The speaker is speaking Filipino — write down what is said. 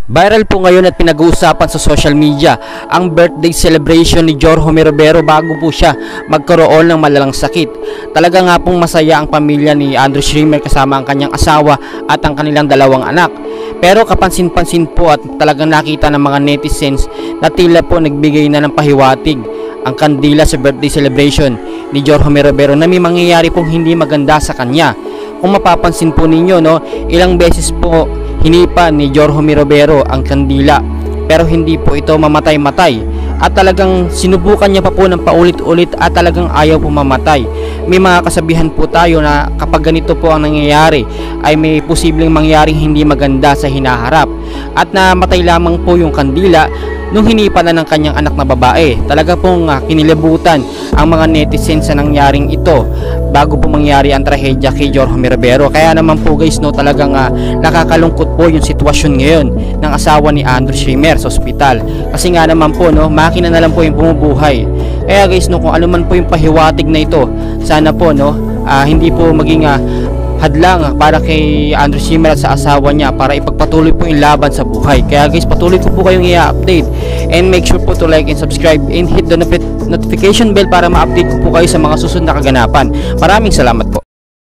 Viral po ngayon at pinag-uusapan sa social media ang birthday celebration ni JORHOMY bago po siya magkaroon ng malalang sakit. Talaga nga pong masaya ang pamilya ni Andrew Schremer kasama ang kanyang asawa at ang kanilang dalawang anak. Pero kapansin-pansin po at talagang nakita ng mga netizens na tila po nagbigay na ng pahiwatig ang kandila sa birthday celebration ni JORHOMY na may mangyayari pong hindi maganda sa kanya. Kung mapapansin po ninyo, ilang beses po hinipa ni JORHOMY ang kandila pero hindi po ito mamatay-matay at talagang sinubukan niya pa po ng paulit-ulit at talagang ayaw po mamatay. May mga kasabihan po tayo na kapag ganito po ang nangyayari ay may posibleng mangyaring hindi maganda sa hinaharap at namatay lamang po yung kandila nung hinipa na ng kanyang anak na babae. Talaga pong kinilabutan ang mga netizens sa nangyaring ito bago po mangyari ang trahedya kay JORHOMY. Kaya naman po guys, talagang nakakalungkot po yung sitwasyon ngayon ng asawa ni Andrew Schremer sa ospital. Kasi nga naman po, makina na lang po yung bumubuhay. Kaya guys, kung ano man po yung pahiwatig na ito, sana po hindi po maging hadlang para kay Andrew Schremer at sa asawa niya para ipagpatuloy po yung laban sa buhay. Kaya guys, patuloy ko po kayong i-update and make sure po to like and subscribe and hit the notification bell para ma-update ko po kayo sa mga susunod na kaganapan. Maraming salamat po.